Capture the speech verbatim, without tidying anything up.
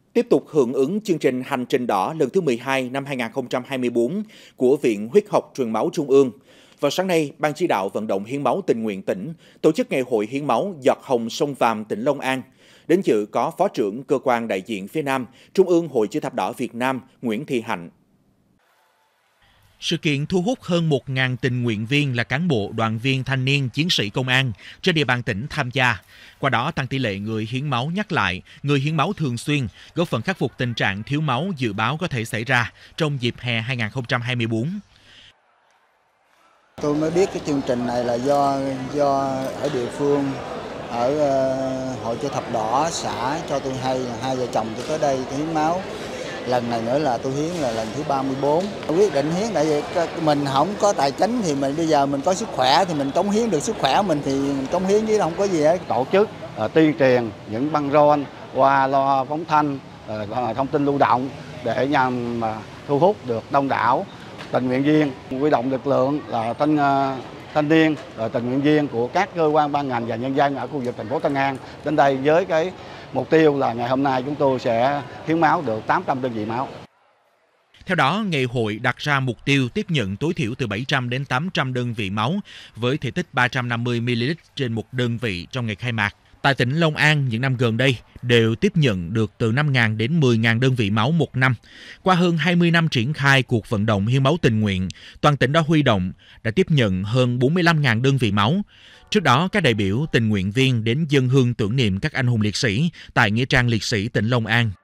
Tiếp tục hưởng ứng chương trình Hành trình đỏ lần thứ mười hai năm hai nghìn không trăm hai mươi tư của Viện Huyết học Truyền máu Trung ương, vào sáng nay, Ban chỉ đạo vận động hiến máu tình nguyện tỉnh tổ chức ngày hội hiến máu giọt hồng sông Vàm tỉnh Long An. Đến dự có Phó trưởng Cơ quan đại diện phía Nam, Trung ương Hội Chữ thập đỏ Việt Nam Nguyễn Thị Hạnh. Sự kiện thu hút hơn một nghìn tình nguyện viên là cán bộ, đoàn viên, thanh niên, chiến sĩ công an trên địa bàn tỉnh tham gia. Qua đó tăng tỷ lệ người hiến máu nhắc lại, người hiến máu thường xuyên, góp phần khắc phục tình trạng thiếu máu dự báo có thể xảy ra trong dịp hè hai nghìn không trăm hai mươi tư. Tôi mới biết cái chương trình này là do do ở địa phương, ở uh, Hội Chữ thập đỏ xã cho tôi hay, hai vợ chồng tôi tới đây tôi hiến máu. Lần này nữa là tôi hiến là lần thứ ba mươi tư. Quyết định hiến tại vì mình không có tài chính thì mình bây giờ mình có sức khỏe thì mình cống hiến được sức khỏe mình thì mình cống hiến chứ không có gì hết. Tổ chức uh, tuyên truyền những băng rôn qua loa phóng thanh, uh, thông tin lưu động để nhằm uh, thu hút được đông đảo tình nguyện viên, huy động lực lượng là thanh uh, thanh niên, rồi tình nguyện viên của các cơ quan ban ngành và nhân dân ở khu vực thành phố Tân An đến đây với cái mục tiêu là ngày hôm nay chúng tôi sẽ hiến máu được tám trăm đơn vị máu. Theo đó, ngày hội đặt ra mục tiêu tiếp nhận tối thiểu từ bảy trăm đến tám trăm đơn vị máu với thể tích ba trăm năm mươi mi li lít trên một đơn vị trong ngày khai mạc. Tại tỉnh Long An, những năm gần đây đều tiếp nhận được từ năm nghìn đến mười nghìn đơn vị máu một năm. Qua hơn hai mươi năm triển khai cuộc vận động hiến máu tình nguyện, toàn tỉnh đã huy động, đã tiếp nhận hơn bốn mươi lăm nghìn đơn vị máu. Trước đó, các đại biểu tình nguyện viên đến dâng hương tưởng niệm các anh hùng liệt sĩ tại Nghĩa trang liệt sĩ tỉnh Long An.